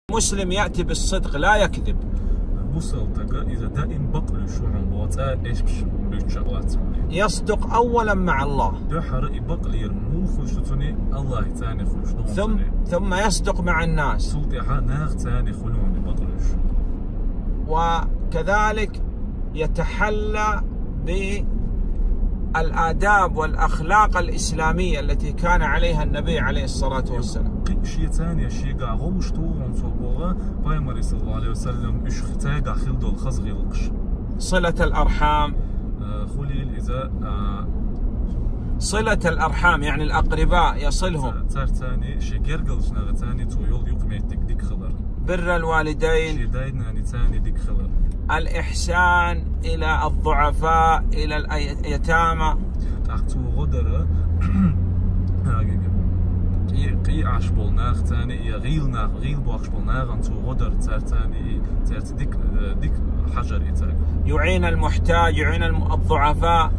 مسلم يأتي بالصدق لا يكذب. يصدق أولا مع الله، ثم يصدق مع الناس، وكذلك يتحلى بالآداب والأخلاق الإسلامية التي كان عليها النبي عليه الصلاة والسلام. صلة الأرحام، صلة الأرحام يعني الأقرباء يصلهم، بر الوالدين، الإحسان إلى الضعفاء، إلى اليتامى، يعين المحتاج، يعين الضعفاء.